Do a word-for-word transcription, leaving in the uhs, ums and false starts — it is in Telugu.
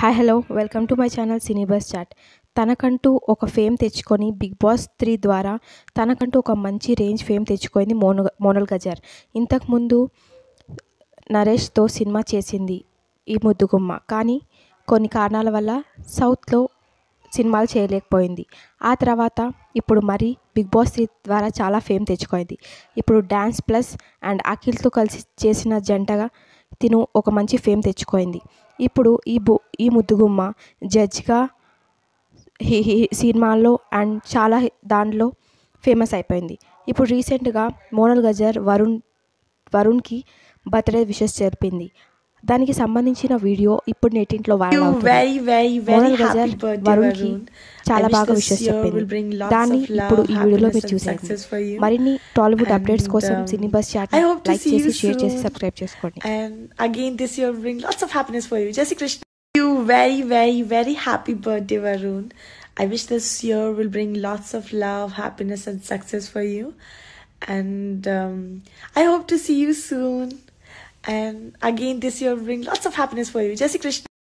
Hi hello welcome to my channel సినీబస్ chat. తనకంటూ ఒక ఫేమ్ తెచ్చుకొని బిగ్ బాస్ త్రీ ద్వారా తనకంటూ ఒక మంచి రేంజ్ ఫేమ్ తెచ్చుకుంది మోను మోనల్ గజార్. ఇంతకుముందు నరేష్తో సినిమా చేసింది ఈ ముద్దుగుమ్మ, కానీ కొన్ని కారణాల వల్ల సౌత్లో సినిమాలు చేయలేకపోయింది. ఆ తర్వాత ఇప్పుడు మరి బిగ్ బాస్ త్రీ ద్వారా చాలా ఫేమ్ తెచ్చుకుంది. ఇప్పుడు డ్యాన్స్ ప్లస్ అండ్ అఖిల్తో కలిసి చేసిన జంటగా తిను ఒక మంచి ఫేమ్ తెచ్చుకుంది. ఇప్పుడు ఈ బు ఈ ముద్దుగుమ్మ జడ్జ్గా సినిమాల్లో అండ్ చాలా దాంట్లో ఫేమస్ అయిపోయింది. ఇప్పుడు రీసెంట్గా మోనల్ గజార్ వరుణ్ వరుణ్కి బర్త్డే విషెస్ జరిపింది. దానికి సంబంధించిన వీడియో ఇప్పుడు నెట్టింట్లో వైరల్ అవుతుంది. మోనల్ గజార్ వరుణ్కి చాలా బాగా విషెస్ చెప్పింది. దాన్ని ఇప్పుడు ఈ వీడియోలో మీరు చూసేయండి. మరిన్ని టాలీవుడ్ అప్డేట్స్ కోసం సినీబస్ చాట్ లైక్ చేసి షేర్ చేసి సబ్స్క్రైబ్ చేసుకోండి. And again, this year will bring lots of happiness for you. Jesse Krishna, you very, very, very happy birthday, Varun. I wish this year will bring lots of love, happiness, and success for you. And um, I hope to see you soon. And again, this year will bring lots of happiness for you. Jesse Krishna.